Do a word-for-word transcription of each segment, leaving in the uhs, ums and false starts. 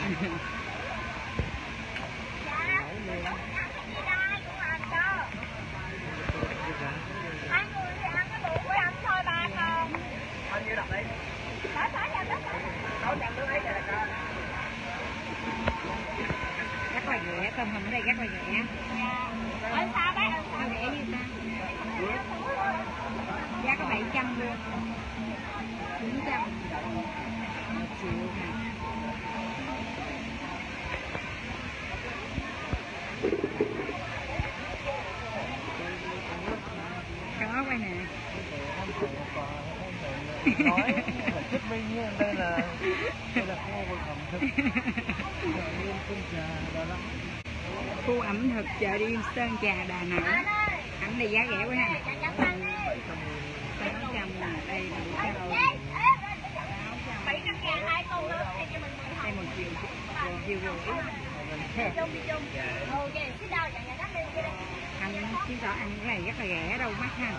Rất là rẻ, tôm hùm ở đây rất là rẻ. Ở sao bác? Ở sao rẻ như ta? Giá có bảy trăm luôn. chín trăm. một triệu nè. Có quay nè. Nói là thuyết minh đây là đây là khu vực ẩm thực khu ẩm thực chợ đêm Sơn Trà Đà Nẵng. Ảnh này giá rẻ quá ha. sáu trăm là đây là bảy trăm ngàn hai con nữa. Đây một triệu một triệu rưỡi. Ăn chứng tỏ ăn cái này rất là rẻ đâu mắc ha.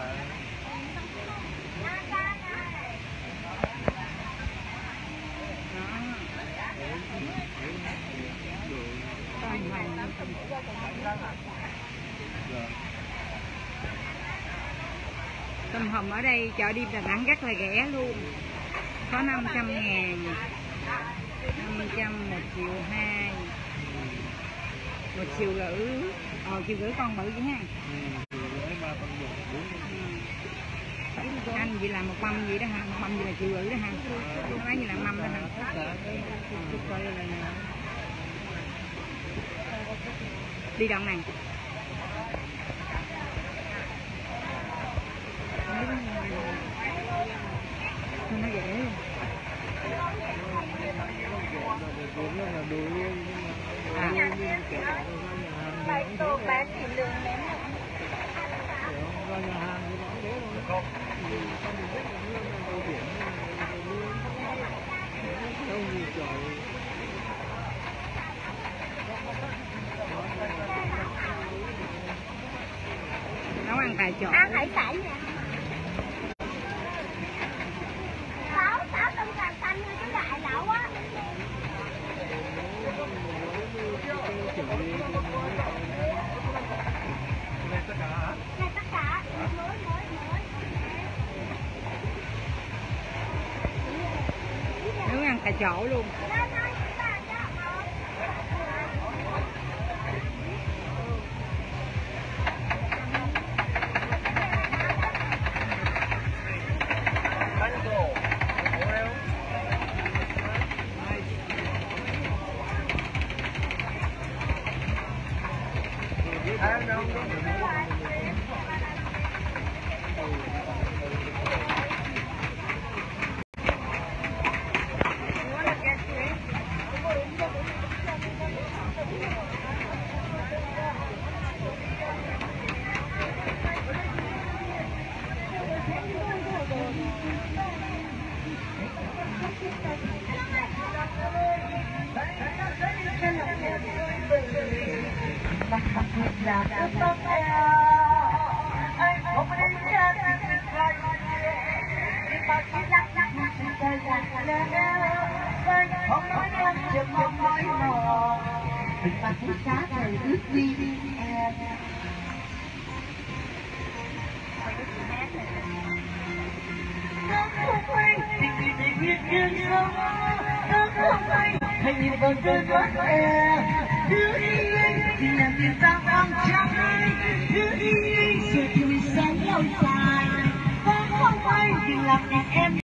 Tôm hùm ở đây chợ đêm Đà Nẵng rất là rẻ luôn, có năm trăm ngàn, năm trăm, một triệu hai, một triệu rưỡi, ờ triệu rưỡi con bự chứ ha. Anh vậy là một mâm gì đó hả? Một mâm gì là triệu rưỡi đó hả? Nó nói như là mâm đó hả? Đi đoạn này. Nó rẻ luôn. À. Bảy tô bán thì lương ném. Nấu ăn tại chỗ. Ăn hải sản nha. Sáu, sáu tôm càng xanh như cái đại lẩu á. Này tất cả. Này tất cả. Mới mới mới. Nấu ăn tại chỗ luôn. Và cái cá này ướt đi em. Hãy nhìn vào đôi mắt em, thứ đi thì làm điều ta quan trọng, thứ đi rồi thì mình sẽ lâu dài, có không ai thì làm việc em.